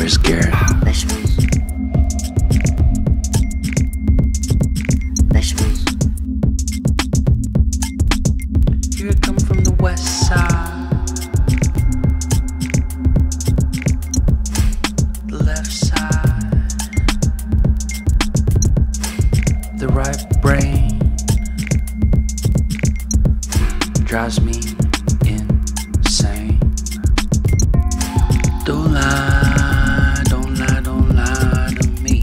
We're scared. Vegetables. Vegetables. Here I come from the west side, the left side, the right brain drives me insane. Don't lie, don't lie, don't lie to me.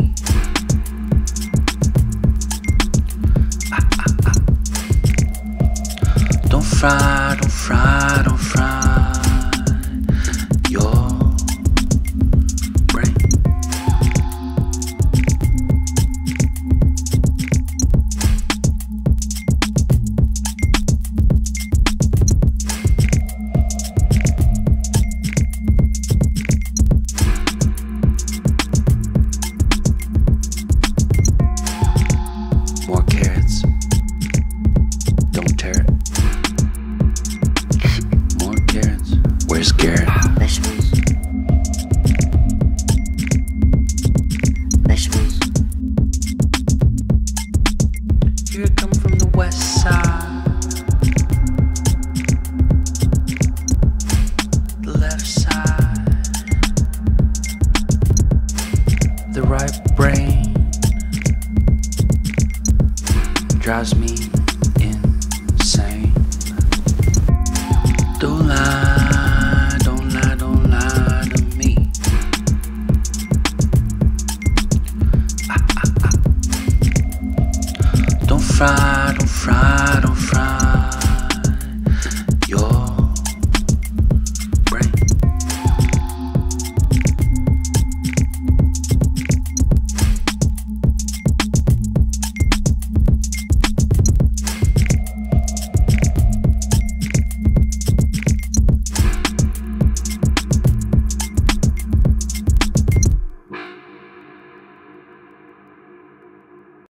Don't fry, don't fry, don't fry your brain. More carrots. Don't tear it. More carrots. We're scared. Vegetables. Vegetables. Here I come from the west side, the left side, the right brain drives me insane. Don't lie, don't lie, don't lie to me. Don't fry, don't fry.